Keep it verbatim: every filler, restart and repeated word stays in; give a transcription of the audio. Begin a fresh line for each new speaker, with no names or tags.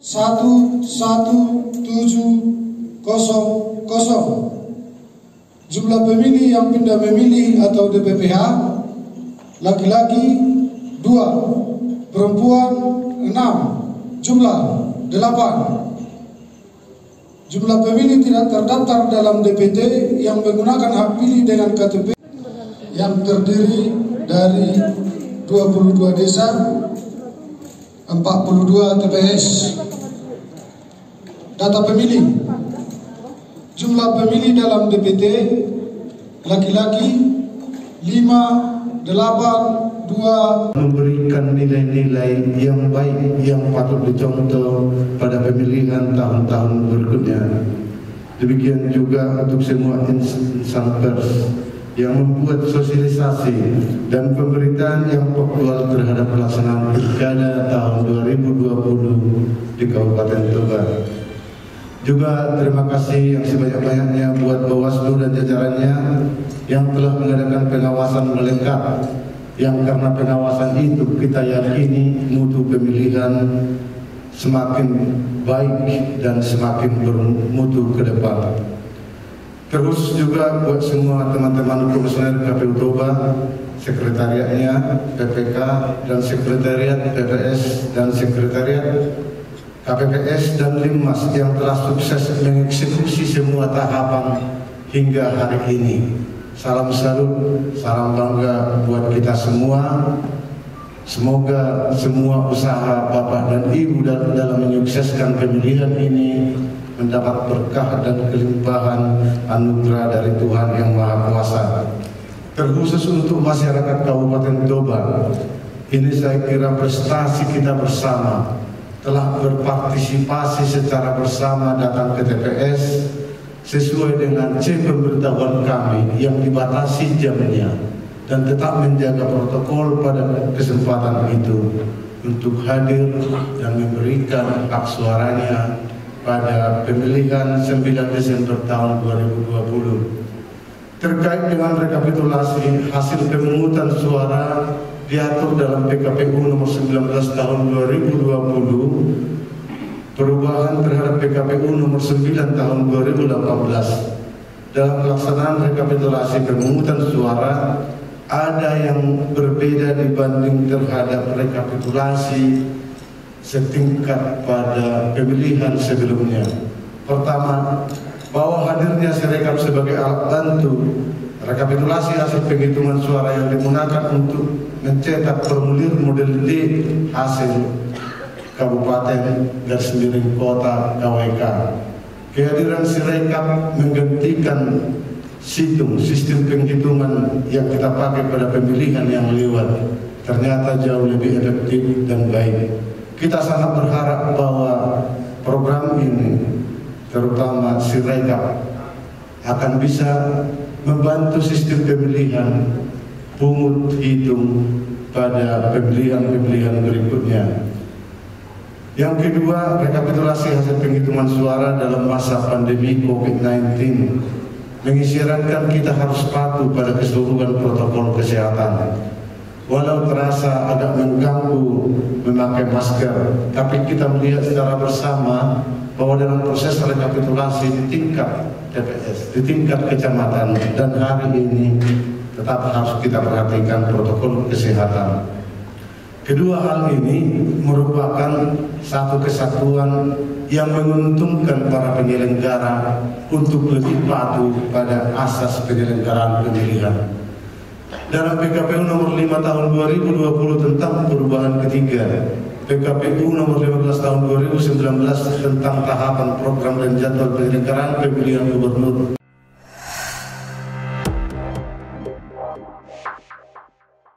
satu satu tujuh kosong kosong. Jumlah pemilih yang pindah memilih atau D P P H laki-laki dua, perempuan enam, jumlah delapan. Jumlah pemilih tidak terdaftar dalam D P T yang menggunakan hak pilih dengan K T P yang terdiri dari dua puluh dua desa, empat puluh dua T P S. Data pemilih. Jumlah pemilih dalam D P T laki-laki lima, delapan, dua.
Memberikan nilai-nilai yang baik yang patut dicontoh pada pemilihan tahun-tahun berikutnya. Demikian juga untuk semua insan pers yang membuat sosialisasi dan pemberitaan yang faktual terhadap pelaksanaan pilkada tahun dua ribu dua puluh di Kabupaten Toba. Juga terima kasih yang sebanyak-banyaknya buat Bawaslu dan jajarannya yang telah mengadakan pengawasan melengkap, yang karena pengawasan itu kita yakini mutu pemilihan semakin baik dan semakin bermutu ke depan. Terus juga buat semua teman-teman komisioner K P U Toba, sekretariatnya, P P K dan sekretariat P P S dan sekretariat K P P S dan Linmas yang telah sukses mengeksekusi semua tahapan hingga hari ini. Salam salut, salam bangga buat kita semua. Semoga semua usaha Bapak dan Ibu dalam menyukseskan pemilihan ini mendapat berkah dan kelimpahan anugerah dari Tuhan Yang Maha Kuasa. Terkhusus untuk masyarakat Kabupaten Toba, ini saya kira prestasi kita bersama, telah berpartisipasi secara bersama datang ke T P S sesuai dengan C pemberitahuan kami yang dibatasi jamnya dan tetap menjaga protokol pada kesempatan itu untuk hadir dan memberikan hak suaranya pada pemilihan sembilan Desember tahun dua ribu dua puluh. Terkait dengan rekapitulasi hasil pemungutan suara diatur dalam P K P U nomor sembilan belas tahun dua ribu dua puluh, perubahan terhadap P K P U nomor sembilan tahun dua ribu delapan belas. Dalam pelaksanaan rekapitulasi pemungutan suara ada yang berbeda dibanding terhadap rekapitulasi setingkat pada pemilihan sebelumnya. Pertama, bahwa hadirnya Sirekap sebagai alat bantu rekapitulasi hasil penghitungan suara yang digunakan untuk mencetak formulir model D hasil Kabupaten garis miring Kota K W K. Kehadiran Sirekap menggantikan situng sistem penghitungan yang kita pakai pada pemilihan yang lewat ternyata jauh lebih efektif dan baik. Kita sangat berharap bahwa program ini terutama Sirekap akan bisa membantu sistem pemilihan pungut hitung pada pemilihan-pemilihan berikutnya. Yang kedua, rekapitulasi hasil penghitungan suara dalam masa pandemi COVID sembilan belas mengisyaratkan kita harus patuh pada keseluruhan protokol kesehatan. Walau terasa agak mengganggu memakai masker, tapi kita melihat secara bersama bahwa dalam proses rekapitulasi di tingkat T P S, di tingkat kecamatan dan hari ini tetap harus kita perhatikan protokol kesehatan. Kedua hal ini merupakan satu kesatuan yang menguntungkan para penyelenggara untuk lebih patuh pada asas penyelenggaraan pemilihan. Dalam P K P U nomor lima tahun dua ribu dua puluh tentang perubahan ketiga, P K P U nomor lima belas tahun dua ribu sembilan belas tentang tahapan program dan jadwal penyelenggaraan pemilihan gubernur